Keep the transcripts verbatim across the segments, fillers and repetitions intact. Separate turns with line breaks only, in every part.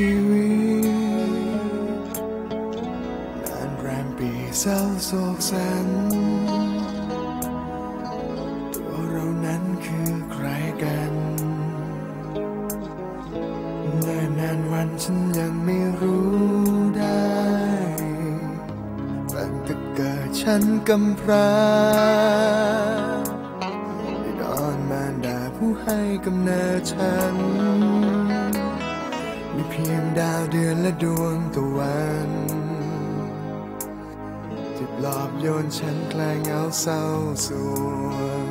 ชีวิตนานแรมปีเศร้าโศกสันตัวเรานั้นคือใครกันเมื่อนานวันฉันยังไม่รู้ได้ตั้งแต่เกิดฉันกำพร้าได้นอนมารดาผู้ให้กำเนิดฉันมีเพียงดาวเดือนและดวงตะวันที่ปลอบโยนฉันคลายเหงาเศร้าสวง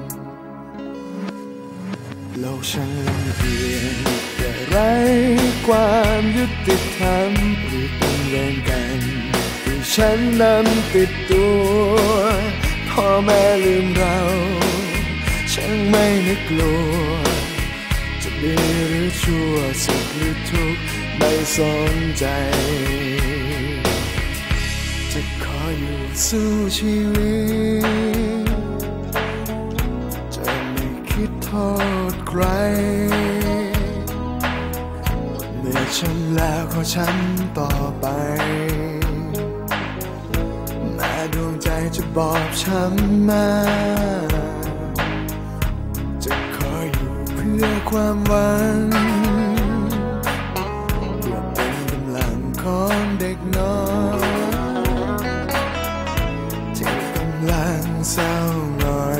โลกช่างลำเอียงแต่ไร้ความยุติธรรมหรือเป็นเวรกรรมที่ฉันนำติดตัวพ่อแม่ลืมเราฉันไม่นึกกลัวจะดีหรือชั่วสุขหรือทุกข์ไม่สนใจจะขออยู่สู้ชีวิตจะไม่คิดโทษใครเมื่อช้ำแล้วขอช้ำต่อไปแม้ดวงใจจะบอบช้ำมาจะขออยู่เพื่อความหวังเพื่อเป็นกำลังของเด็กน้อยที่กำลังเศร้าหงอย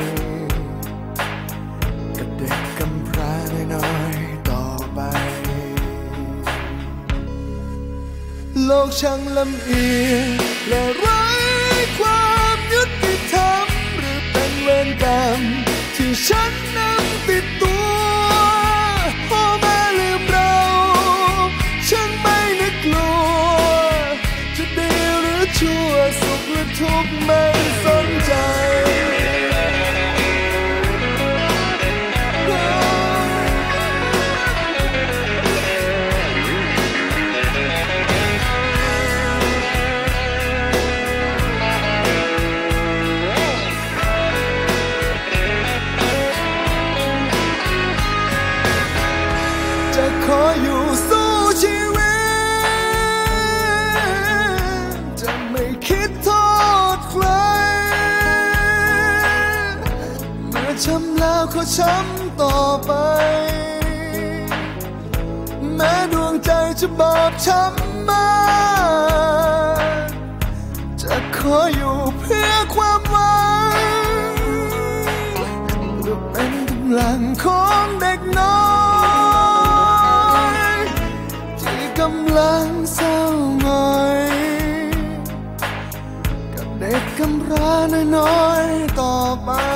กับเด็กกำพร้าน้อยๆต่อไปโลกช่างลำเอียงและไร้ความยุติธรรมหรือเป็นเวรกรรมที่ฉันนั้นติดตัวพ่อแม่ลืมเราฉันไม่นึกกลัวจะดีหรือชั่วสุขหรือทุกข์ไม่สนใจจะขออยู่สู้ชีวิตจะไม่คิดโทษใครเมื่อช้ำแล้วขอช้ำต่อไปแม้ดวงใจจะบอบช้ำมาจะขออยู่เพื่อความหวังเพื่อเป็นกำลังของเด็กน้อยกำลังเศร้าหงอยกับเด็กกำพร้าน้อยๆต่อไป